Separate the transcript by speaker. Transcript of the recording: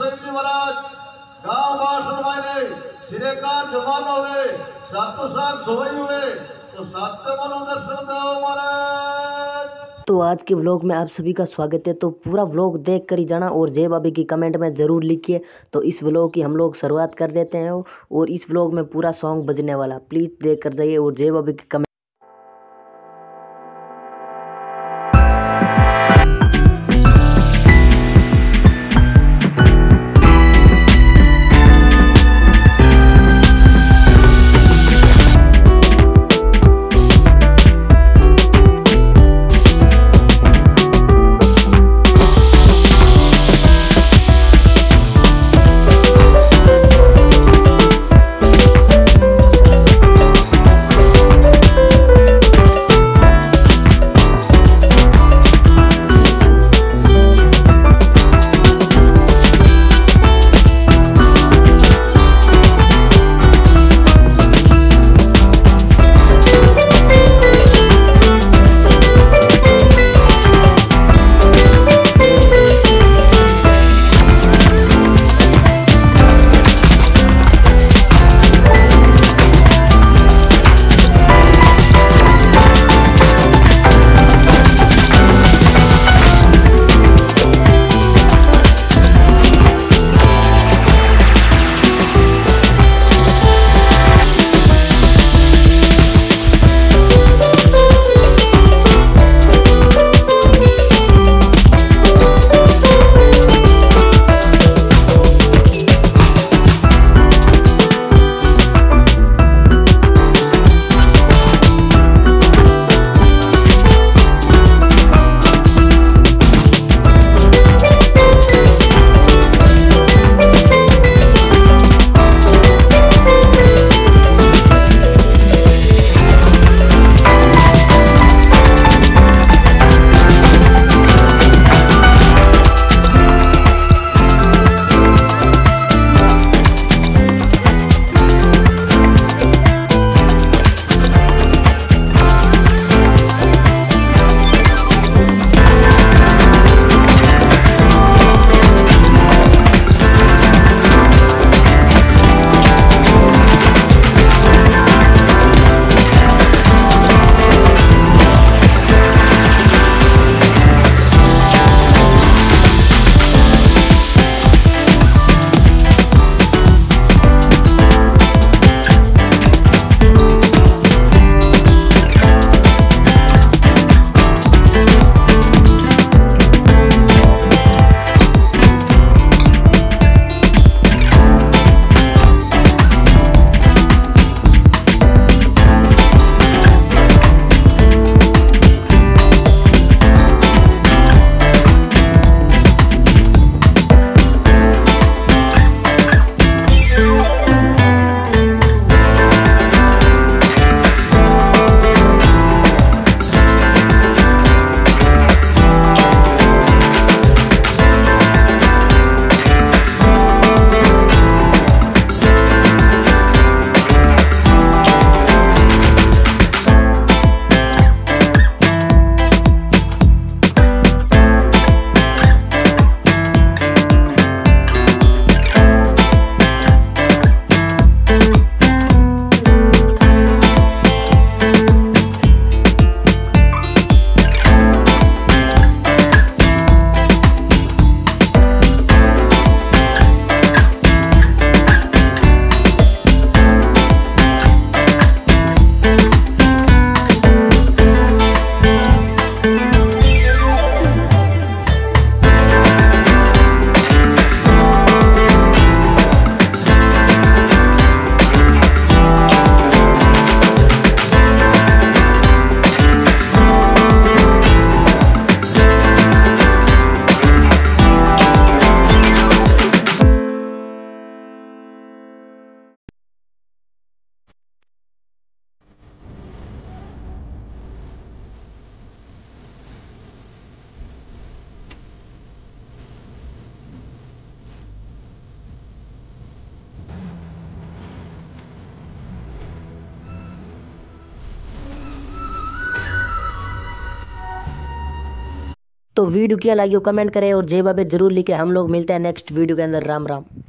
Speaker 1: ਸਿੰਘ ਜੀ ਮਹਾਰਾਜ गांव बाढ़ सरमाए सिरेकार जवान हुए सत साग सोई हुए तो सत्य मनो दर्शन दो महाराज।
Speaker 2: तो आज के व्लॉग में आप सभी का स्वागत है। तो पूरा व्लॉग देख कर ही जाना और जय बाबे की कमेंट में ज़रूर लिखिए। तो इस व्लॉग की हम लोग शुरुआत कर देते हैं और इस व्लॉग में पूरा सॉन्ग बजने वाला, प्लीज़ देख कर जाइए और जय बाबे की कमेंट। तो वीडियो क्या लगी हो कमेंट करें और जय बाबे जरूर लिखे। हम लोग मिलते हैं नेक्स्ट वीडियो के अंदर। राम राम।